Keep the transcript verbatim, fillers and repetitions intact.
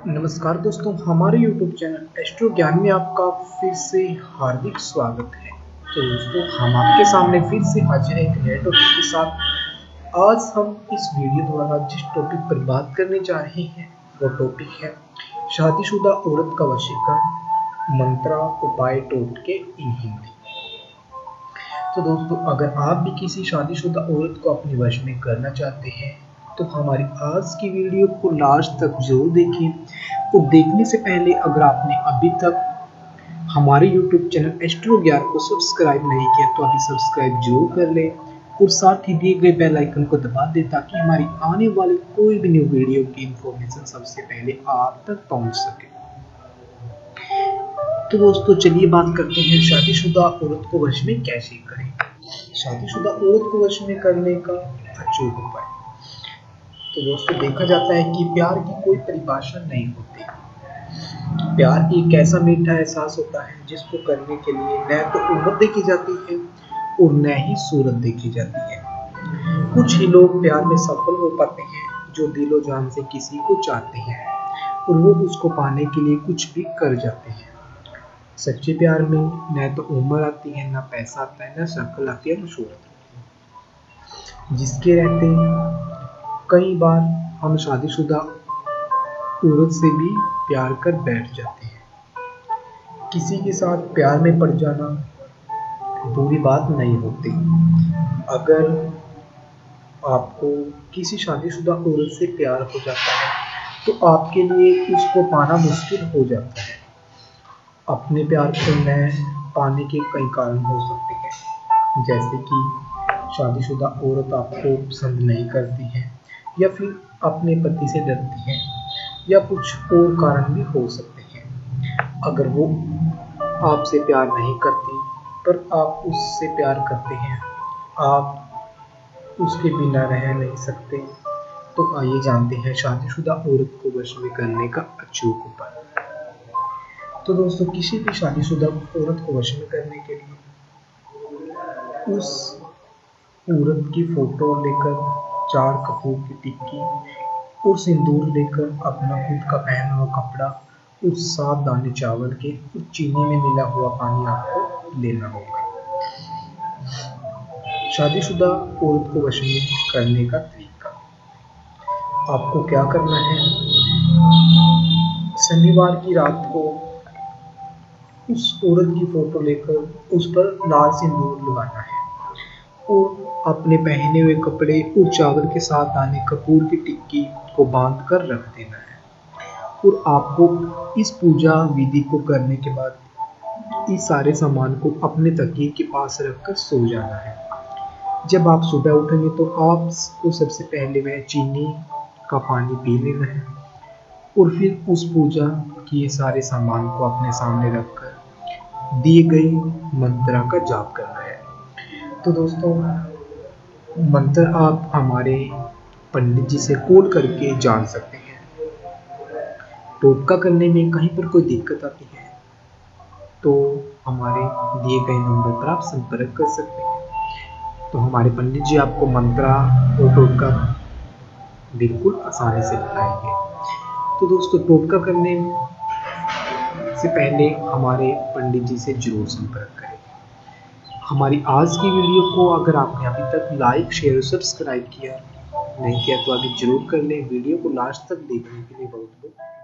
नमस्कार दोस्तों, हमारे यूट्यूब चैनल एस्ट्रो ज्ञान में आपका फिर से हार्दिक स्वागत है। तो दोस्तों, हम आपके सामने फिर से हाजिर हैं एक नए टॉपिक के साथ। आज हम इस वीडियो द्वारा जिस टॉपिक पर बात करने जा रहे हैं वो टॉपिक है शादीशुदा औरत का वशीकरण, मंत्रा, उपाय, टोटके इन हिंदी। तो दोस्तों, अगर आप भी किसी शादीशुदा औरत को अपने वश में करना चाहते हैं तो हमारी आज की वीडियो को लास्ट तक जरूर देखें। और देखने से पहले अगर आपने अभी तक हमारे यूट्यूब चैनल एस्ट्रो ज्ञान को सब्सक्राइब नहीं किया तो अभी सब्सक्राइब जरूर कर लें और साथ ही दिए गए बेल आइकन को दबा दें ताकि हमारी आने वाली कोई भी न्यू वीडियो की इंफॉर्मेशन सबसे पहले आप तक पहुंच सके। तो दोस्तों, चलिए बात करते हैं शादीशुदा औरत को वश में कैसे करें। शादीशुदा औरत को वश में करने का अचूक उपाय। तो दोस्तों, देखा जाता है कि प्यार की कोई परिभाषा नहीं होती। प्यार एक ऐसा मीठा एहसास होता है जिसको करने के लिए न तो उम्र देखी जाती है और न ही सूरत देखी जाती है। कुछ ही लोग प्यार में सफल हो पाते हैं जो दिलो जान से किसी को चाहते हैं और वो उसको पाने के लिए कुछ भी कर जाते हैं। सच्चे प्यार में न तो उम्र आती है, न पैसा आता है, न शक्ल आती है, न सूरत आती है। जिसके रहते कई बार हम शादीशुदा औरत से भी प्यार कर बैठ जाते हैं। किसी के साथ प्यार में पड़ जाना बुरी बात नहीं होती। अगर आपको किसी शादीशुदा औरत से प्यार हो जाता है तो आपके लिए उसको पाना मुश्किल हो जाता है। अपने प्यार को न पाने के कई कारण हो सकते हैं, जैसे कि शादीशुदा औरत आपको पसंद नहीं करती है या फिर अपने पति से डरती है या कुछ और कारण भी हो सकते हैं। अगर वो आपसे प्यार नहीं करती पर आप उससे प्यार करते हैं, आप उसके बिना रह नहीं सकते, तो आइए जानते हैं शादीशुदा औरत को वश में करने का अचूक उपाय। तो दोस्तों, किसी भी शादीशुदा औरत को वश में करने के लिए उस औरत की फोटो लेकर, चार कपूर की टिक्की और सिंदूर लेकर, अपना खुद का पहना हुआ कपड़ा और सात दाने चावल के और चीनी में मिला हुआ पानी आपको लेना होगा। शादीशुदा औरत को वश में करने का तरीका। आपको क्या करना है, शनिवार की रात को उस औरत की फोटो लेकर उस पर लाल सिंदूर लगाना है और अपने पहने हुए कपड़े और चावल के साथ दाने कपूर की टिक्की को बांध कर रख देना है। और आपको इस पूजा विधि को करने के बाद इस सारे सामान को अपने तकिए के पास रखकर सो जाना है। जब आप सुबह उठेंगे तो आपको सबसे पहले वह चीनी का पानी पी लेना है और फिर उस पूजा के सारे सामान को अपने सामने रखकर दिए गई मंत्रा का जाप करना है। तो दोस्तों, मंत्र आप हमारे पंडित जी से कॉल करके जान सकते हैं। टोटका करने में कहीं पर कोई दिक्कत आती है तो हमारे दिए गए नंबर पर आप संपर्क कर सकते हैं। तो हमारे पंडित जी आपको मंत्रा और टोटका बिल्कुल आसानी से बताएंगे। तो दोस्तों, टोटका करने से पहले हमारे पंडित जी से जरूर संपर्क करें। हमारी आज की वीडियो को अगर आपने अभी तक लाइक, शेयर और सब्सक्राइब किया नहीं किया तो अभी जरूर कर लें। वीडियो को लास्ट तक देखने के लिए बहुत बहुत